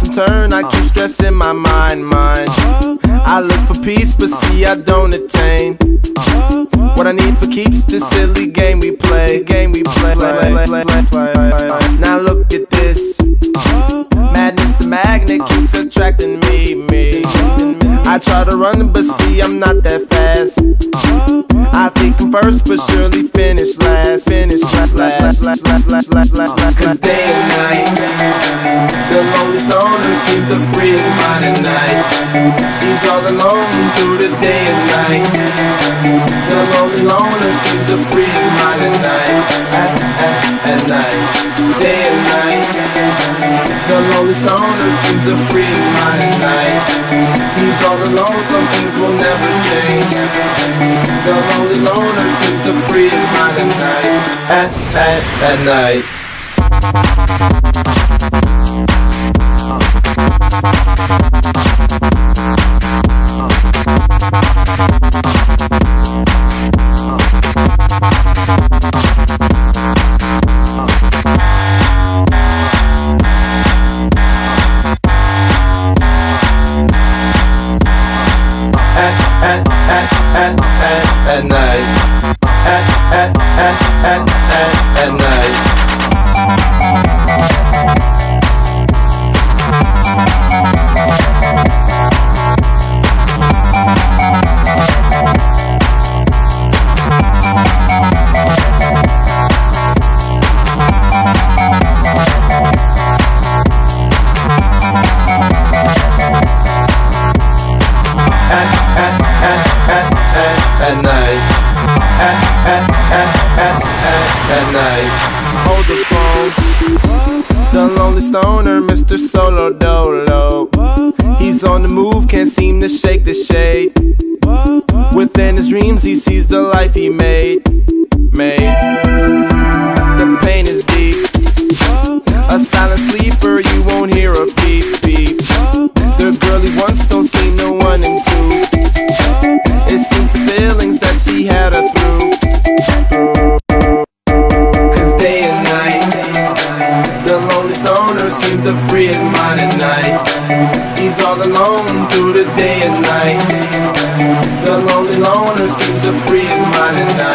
toss and turn, I keep stressing my mind. I look for peace, but see I don't attain what I need for keeps this silly game we play. Now look at this madness, the magnet keeps attracting me. I try to run, but see I'm not that fast. I think I'm first, but surely finish last. Cause day and night, the lonely stoner seems to free his mind at night. He's all alone through the day and night. The lonely loner seems to free his mind at night. At night, day and night. The lonely stoner seems to free his mind at night. He's all alone, some things will never change. The lonely loner seems to free his mind at night. At night. At night. At night. At night. At night. Hold the phone. The lonely stoner, Mr. Solo Dolo. He's on the move, can't seem to shake the shade. Within his dreams he sees the life he made. The pain is deep. A silent sleeper, you won't hear a beep beep. The girl he wants don't seem to one and two. It seems the feelings that she had her through. Cause day and night, the lonely stoner seems to free his mind at night. He's all alone through the day and night. The lonely loner seems to free his mind at night.